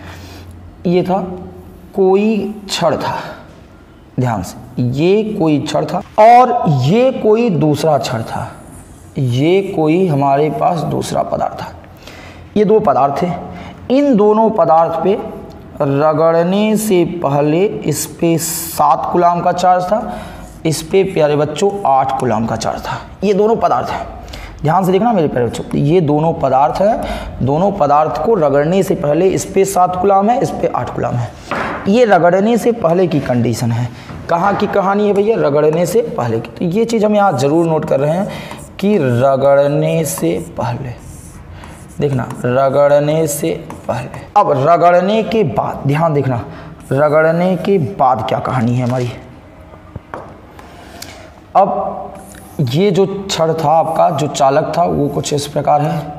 कोई क्षण था, ध्यान से, ये कोई क्षण था और ये कोई दूसरा क्षण था, ये कोई हमारे पास दूसरा पदार्थ था। ये दो पदार्थ थे। इन दोनों पदार्थ पे रगड़ने से पहले इस पे 7 कूलाम का चार्ज था, इस पे प्यारे बच्चों 8 कूलाम का चार्ज था। ये दोनों पदार्थ हैं। ध्यान से देखना मेरे प्यारे बच्चों, ये दोनों पदार्थ हैं। दोनों पदार्थ को रगड़ने से पहले इस पे 7 कूलाम है, इस पे 8 कूलाम है। ये रगड़ने से पहले की कंडीशन है। कहाँ की कहानी है भैया? रगड़ने से पहले की। तो ये चीज़ हम यहाँ ज़रूर नोट कर रहे हैं कि रगड़ने से पहले, देखना, रगड़ने से पहले। अब रगड़ने के बाद ध्यान देखना, रगड़ने के बाद क्या कहानी है हमारी। अब ये जो क्षण था आपका, जो चालक था, वो कुछ इस प्रकार है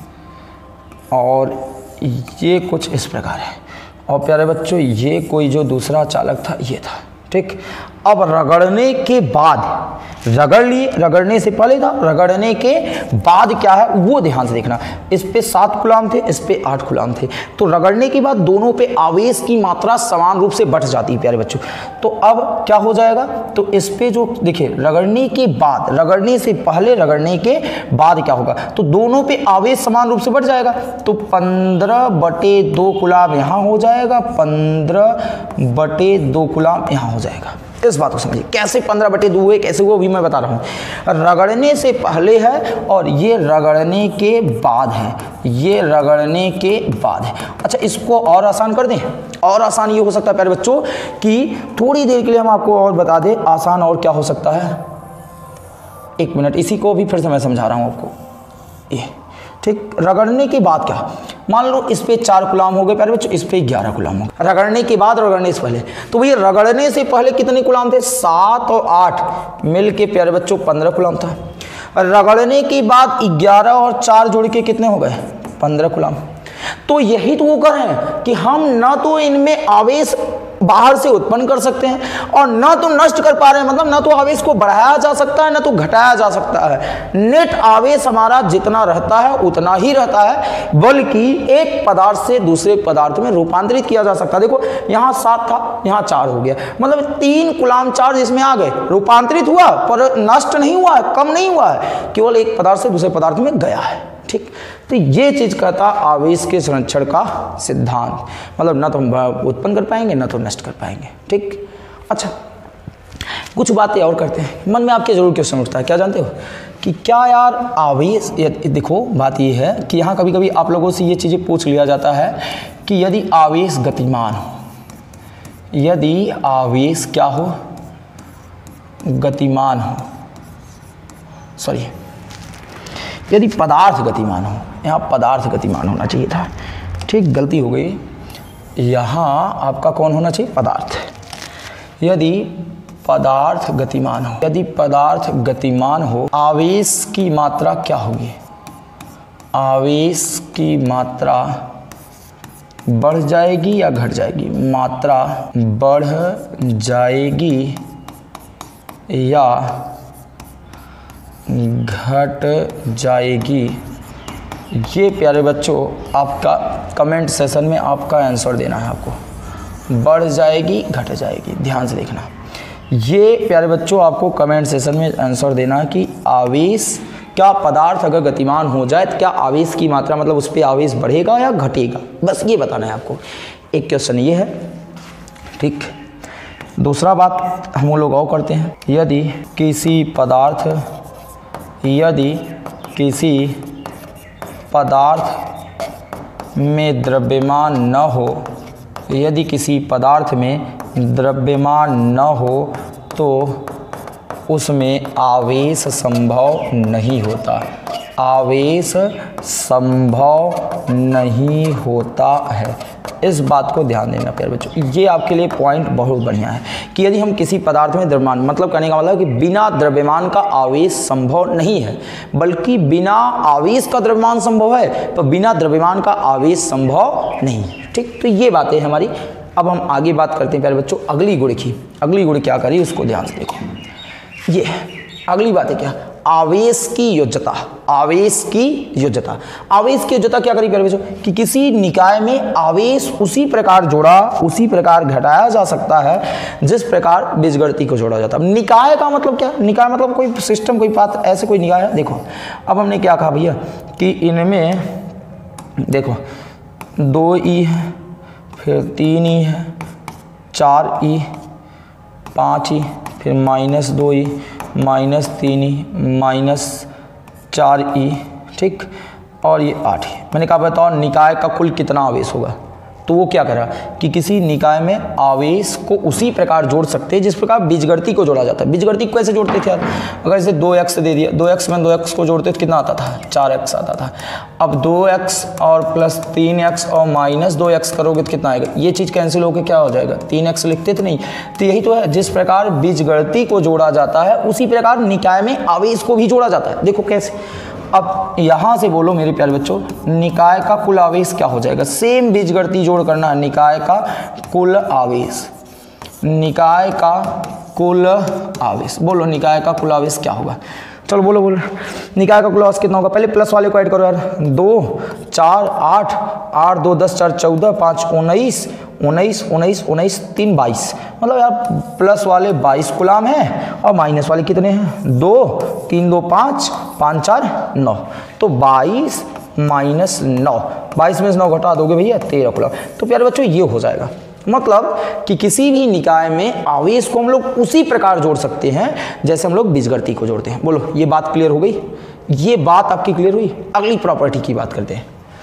और ये कुछ इस प्रकार है। और प्यारे बच्चों ये कोई जो दूसरा चालक था ये था, ठीक। अब रगड़ने के बाद, रगड़ने से पहले था, रगड़ने के बाद क्या है वो ध्यान से देखना। इस पे 7 कूलाम थे, इस पे 8 कूलाम थे। तो रगड़ने के बाद दोनों पे आवेश की मात्रा समान रूप से बढ़ जाती है प्यारे बच्चों। तो अब क्या हो जाएगा? तो इस पे जो देखिए रगड़ने के बाद, रगड़ने से पहले, रगड़ने के बाद क्या होगा? तो दोनों पे आवेश समान रूप से बढ़ जाएगा। तो 15/2 कूलाम यहाँ हो जाएगा, 15/2 कूलाम यहाँ हो जाएगा। इस बात को समझिए कैसे 15/2 हुए, कैसे हुए, भी मैं बता रहा हूँ। रगड़ने से पहले है और ये रगड़ने के बाद है, ये रगड़ने के बाद है। अच्छा इसको और आसान कर दें। और आसान ये हो सकता है प्यारे बच्चों कि थोड़ी देर के लिए हम आपको और बता दें आसान और क्या हो सकता है। 1 मिनट, इसी को भी फिर से मैं समझा रहा हूँ आपको। ये ठीक, रगड़ने के बाद क्या, मान लो इस पे 4 कूलाम हो गए प्यारे बच्चों, इस पे 11 कूलाम हो गए। रगड़ने के बाद, रगड़ने से पहले, तो भैया रगड़ने से पहले कितने कूलाम थे? 7 और 8 मिल के प्यारे बच्चों 15 कूलाम था। रगड़ने के बाद 11 और 4 जोड़ के कितने हो गए? 15 कूलाम। तो यही तो वो कर रहे हैं कि हम ना तो इनमें आवेश बाहर से उत्पन्न कर सकते हैं और ना तो नष्ट कर पा रहे हैं। मतलब ना तो आवेश को बढ़ाया जा सकता है ना तो घटाया जा सकता है। नेट आवेश हमारा जितना रहता है उतना ही रहता है, बल्कि एक पदार्थ से दूसरे पदार्थ में रूपांतरित किया जा सकता है। देखो यहाँ 7 था, यहाँ 4 हो गया, मतलब 3 कूलाम चार्ज इसमें आ गए, रूपांतरित हुआ पर नष्ट नहीं हुआ है, कम नहीं हुआ है, केवल एक पदार्थ से दूसरे पदार्थ में गया है। ठीक, तो ये चीज़ कहता आवेश के संरक्षण का सिद्धांत। मतलब ना तो हम उत्पन्न कर पाएंगे ना तो नष्ट कर पाएंगे। ठीक, अच्छा कुछ बातें और करते हैं। मन में आपके जरूर क्वेश्चन उठता है, क्या जानते हो कि क्या यार आवेश, देखो बात ये है कि यहाँ कभी कभी आप लोगों से ये चीज़ें पूछ लिया जाता है कि यदि आवेश गतिमान हो, यदि आवेश क्या हो, गतिमान हो, सॉरी यदि पदार्थ गतिमान हो, यहाँ पदार्थ गतिमान होना चाहिए था, ठीक, गलती हो गई। यहाँ आपका कौन होना चाहिए? पदार्थ। यदि पदार्थ गतिमान हो, यदि पदार्थ गतिमान हो, आवेश की मात्रा क्या होगी? आवेश की मात्रा बढ़ जाएगी या घट जाएगी? मात्रा बढ़ जाएगी या घट जाएगी, ये प्यारे बच्चों आपका कमेंट सेशन में आपका आंसर देना है आपको, बढ़ जाएगी घट जाएगी, ध्यान से देखना। ये प्यारे बच्चों आपको कमेंट सेशन में आंसर देना है कि आवेश, क्या पदार्थ अगर गतिमान हो जाए तो क्या आवेश की मात्रा मतलब उस पर आवेश बढ़ेगा या घटेगा, बस ये बताना है आपको। एक क्वेश्चन ये है, ठीक। दूसरा बात हम लोग और करते हैं, यदि किसी पदार्थ में द्रव्यमान न हो, यदि किसी पदार्थ में द्रव्यमान न हो तो उसमें आवेश संभव नहीं होता, आवेश संभव नहीं होता है। इस बात को ध्यान देना प्यारे बच्चों, ये आपके लिए पॉइंट बहुत बढ़िया है कि यदि हम किसी पदार्थ में द्रव्यमान, मतलब कहने का मतलब कि बिना द्रव्यमान का आवेश संभव नहीं है, बल्कि बिना आवेश का द्रव्यमान संभव है तो बिना द्रव्यमान का आवेश संभव नहीं है, ठीक। तो ये बातें हमारी। अब हम आगे बात करते हैं प्यारे बच्चों अगली गुण की। अगली गुण क्या करी उसको ध्यान से देखो। ये अगली बात है क्या, आवेश की योज्यता। आवेश की योज्यता, आवेश की योज्यता क्या करी प्यारे बच्चों कि किसी निकाय में आवेश उसी प्रकार जोड़ा, उसी प्रकार घटाया जा सकता है जिस प्रकार बीजगणित को जोड़ा जाता है। निकाय का मतलब क्या, निकाय मतलब कोई सिस्टम, कोई पात्र, ऐसे कोई निकाय है। देखो अब हमने क्या कहा भैया कि इनमें देखो 2e है, फिर 3e है, 4e, 5e, फिर -2e, -3e, -4e, ठीक, और ये 8 है। मैंने कहा बताओ निकाय का कुल कितना आवेश होगा, तो वो क्या करा कि किसी निकाय में आवेश को उसी प्रकार जोड़ सकते हैं जिस प्रकार बीजगणित को जोड़ा जाता है। बीजगणित को कैसे जोड़ते थे यार, अगर इसे 2x दे दिया, 2x में 2x को जोड़ते तो कितना आता था, 4x आता था। अब 2x और प्लस 3x और -2x करोगे तो कितना आएगा, ये चीज़ कैंसिल होकर क्या हो जाएगा, 3x लिखते थे नहीं। तो यही तो है, जिस प्रकार बीजगणित को जोड़ा जाता है उसी प्रकार निकाय में आवेश को भी जोड़ा जाता है। देखो कैसे, अब यहाँ से बोलो मेरे प्यारे बच्चों, निकाय का कुल आवेश क्या हो जाएगा, सेम बीजगणित जोड़ करना है। निकाय का कुल आवेश, निकाय का कुल आवेश, बोलो निकाय का कुल आवेश क्या होगा, चलो बोलो बोलो। निकाय का कुल आवेश कितना होगा, पहले प्लस वाले को ऐड करो यार। 2 4 8 8 2 10 4 14 5 19 19 19 19 3 22, मतलब यार प्लस वाले 22 गुलाम हैं और माइनस वाले कितने हैं, 2 3 2 5 5 4 9, तो 22 माइनस 9, 22 में से 9 घटा दोगे भैया 13 गुलाम। तो प्यारे बच्चों ये हो जाएगा, मतलब कि किसी भी निकाय में आवेश को हम लोग उसी प्रकार जोड़ सकते हैं जैसे हम लोग बीजगणित को जोड़ते हैं। बोलो ये बात क्लियर हो गई, ये बात आपकी क्लियर हुई। अगली प्रॉपर्टी की बात करते हैं।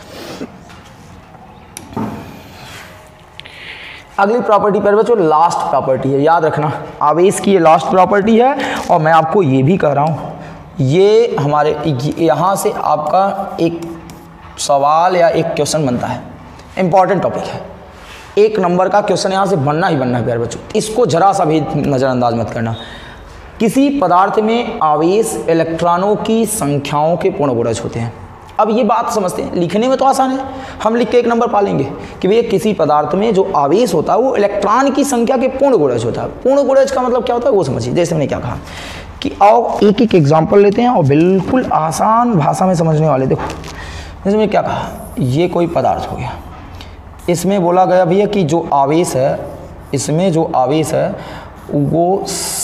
अगली प्रॉपर्टी पर बच्चों लास्ट प्रॉपर्टी है, याद रखना आवेश की ये लास्ट प्रॉपर्टी है। और मैं आपको ये भी कह रहा हूँ, ये हमारे यहाँ से आपका एक सवाल या एक क्वेश्चन बनता है, इंपॉर्टेंट टॉपिक है, 1 नंबर का क्वेश्चन यहाँ से बनना ही बनना है प्यारे बच्चों, इसको जरा सा भी नज़रअंदाज मत करना। किसी पदार्थ में आवेश इलेक्ट्रॉनों की संख्याओं के पूर्ण गुणज होते हैं। अब ये बात समझते हैं, लिखने में तो आसान है, हम लिख के 1 नंबर पा लेंगे कि भैया किसी पदार्थ में जो आवेश होता है वो इलेक्ट्रॉन की संख्या के पूर्ण गुणज होता है। पूर्ण गुणज का मतलब क्या होता है वो समझिए। जैसे मैंने क्या कहा कि आओ एक एक एग्जाम्पल लेते हैं और बिल्कुल आसान भाषा में समझने वाले। देखो जैसे मैंने क्या कहा, ये कोई पदार्थ हो गया, इसमें बोला गया भैया कि जो आवेश है, इसमें जो आवेश है वो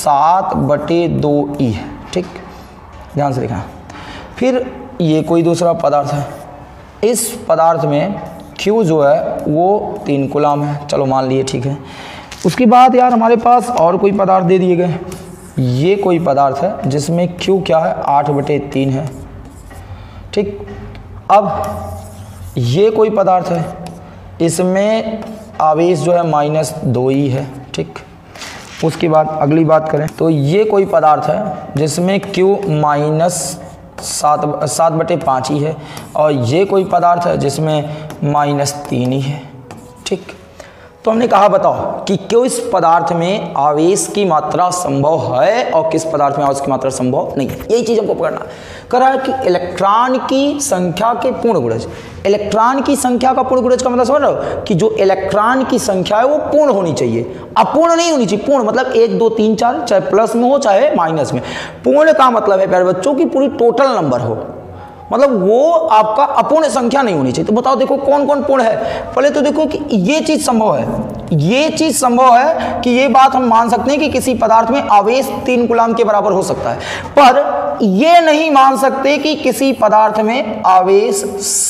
7/2e है, ठीक, ध्यान से देखना। फिर ये कोई दूसरा पदार्थ है, इस पदार्थ में Q जो है वो 3 कूलम है, चलो मान लिए, ठीक है। उसके बाद यार हमारे पास और कोई पदार्थ दे दिए गए, ये कोई पदार्थ है जिसमें Q क्या है 8/3 है, ठीक। अब ये कोई पदार्थ है, इसमें आवेश जो है -2e है, ठीक। उसके बाद अगली बात करें तो ये कोई पदार्थ है जिसमें Q -7/5 ही है, और ये कोई पदार्थ है जिसमें -3 ही है, ठीक। तो हमने कहा बताओ कि किस पदार्थ में आवेश की मात्रा संभव है और किस पदार्थ में आवेश की मात्रा संभव नहीं है, यही चीज़ हमको पकड़ना। कह रहा है कि इलेक्ट्रॉन की संख्या के पूर्ण गुणज, इलेक्ट्रॉन की संख्या का पूर्ण गुणज का मतलब समझ रहे हो कि जो इलेक्ट्रॉन की संख्या है वो पूर्ण होनी चाहिए, अपूर्ण नहीं होनी चाहिए। पूर्ण मतलब 1 2 3 4, चाहे प्लस में हो चाहे माइनस में। पूर्ण का मतलब है प्यारे बच्चों की पूरी टोटल नंबर हो, मतलब वो आपका अपूर्ण संख्या नहीं होनी चाहिए। तो बताओ देखो कौन कौन पूर्ण है। पहले तो देखो कि ये चीज संभव है, ये चीज संभव है कि ये बात हम मान सकते हैं कि किसी पदार्थ में आवेश 3 कूलम के बराबर हो सकता है, पर ये नहीं मान सकते कि किसी पदार्थ में आवेश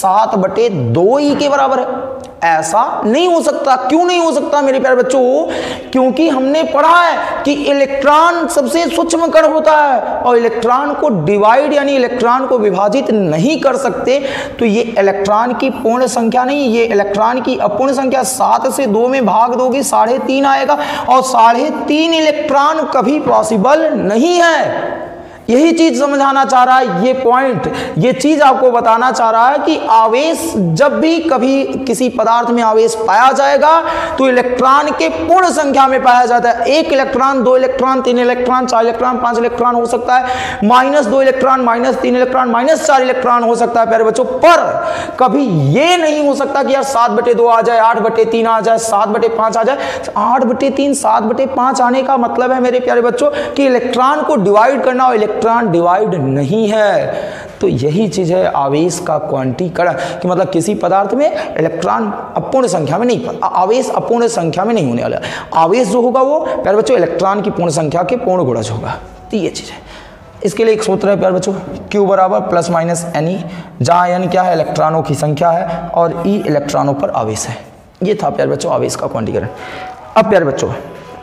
7/2 के बराबर है। ऐसा नहीं हो सकता। क्यों नहीं हो सकता मेरे प्यारे बच्चों? क्योंकि हमने पढ़ा है कि इलेक्ट्रॉन सबसे सूक्ष्म कण होता है और इलेक्ट्रॉन को डिवाइड यानी इलेक्ट्रॉन को विभाजित नहीं कर सकते। तो ये इलेक्ट्रॉन की पूर्ण संख्या नहीं, ये इलेक्ट्रॉन की अपूर्ण संख्या। 7 से 2 में भाग दोगे 3.5 आएगा और 3.5 इलेक्ट्रॉन कभी पॉसिबल नहीं है। यही चीज समझाना चाह रहा है ये पॉइंट, ये चीज आपको बताना चाह रहा है कि आवेश जब भी कभी किसी पदार्थ में आवेश पाया जाएगा तो इलेक्ट्रॉन के पूर्ण संख्या में पाया जाता है। 1 electron, 2 electron, 3 electron, 4 electron, 5 electron हो सकता है, -2 इलेक्ट्रॉन, -3 इलेक्ट्रॉन, -4 इलेक्ट्रॉन हो सकता है प्यारे बच्चों। पर कभी ये नहीं हो सकता कि यार 7/2 आ जाए, 8/3 आ जाए, 7/5 आ जाए। 8/3, 7/5 आने का मतलब है मेरे प्यारे बच्चों कि इलेक्ट्रॉन को डिवाइड करना और इलेक्ट्रॉन डिवाइड नहीं है। तो यही चीज है आवेश का क्वांटीकरण, कि मतलब किसी पदार्थ में इलेक्ट्रॉन अपूर्ण संख्या में नहीं, आवेश अपूर्ण संख्या में नहीं होने वाला। आवेश जो होगा वो प्यारे बच्चों इलेक्ट्रॉन की पूर्ण संख्या के पूर्ण गुणज होगा। तो ये चीज है। इसके लिए एक सूत्र है प्यारे बच्चों, Q = ±Ne, जहाँ n क्या है इलेक्ट्रॉनों की संख्या है और E इलेक्ट्रॉनों पर आवेश है। ये था प्यारे बच्चों आवेश का क्वांटीकरण। अब प्यारे बच्चों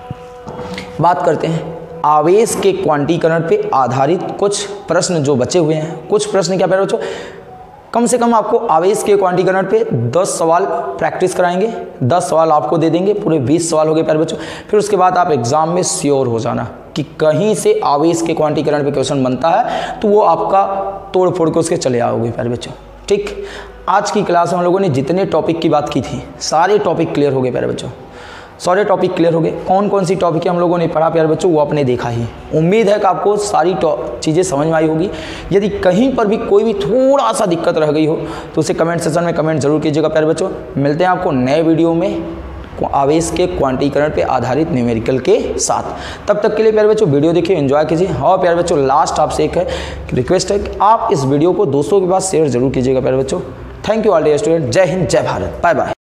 बात करते हैं आवेश के क्वांटीकरण पे आधारित कुछ प्रश्न जो बचे हुए हैं। कुछ प्रश्न क्या प्यारे बच्चों, कम से कम आपको आवेश के क्वांटीकरण पे 10 सवाल प्रैक्टिस कराएंगे। 10 सवाल आपको दे देंगे, पूरे 20 सवाल हो गए प्यारे बच्चों। फिर उसके बाद आप एग्जाम में श्योर हो जाना कि कहीं से आवेश के क्वांटीकरण पे क्वेश्चन बनता है तो वो आपका तोड़ फोड़ के उसके चले आओगे प्यारे बच्चों। ठीक, आज की क्लास में हम लोगों ने जितने टॉपिक की बात की थी सारे टॉपिक क्लियर हो गए प्यारे बच्चों, सारे टॉपिक क्लियर हो गए। कौन कौन सी टॉपिक हम लोगों ने पढ़ा प्यारे बच्चों वो आपने देखा ही। उम्मीद है कि आपको सारी चीज़ें समझ में आई होगी। यदि कहीं पर भी कोई भी थोड़ा सा दिक्कत रह गई हो तो उसे कमेंट सेक्शन में कमेंट जरूर कीजिएगा प्यारे बच्चों। मिलते हैं आपको नए वीडियो में आवेश के क्वांटीकरण पे आधारित न्यूमेरिकल के साथ। तब तक के लिए प्यारे बच्चों वीडियो देखिए, एंजॉय कीजिए। और प्यारे बच्चों लास्ट आपसे एक है रिक्वेस्ट है कि आप इस वीडियो को दोस्तों के पास शेयर जरूर कीजिएगा प्यारे बच्चों। Thank you all dear student. जय हिंद, जय भारत, बाय बाय।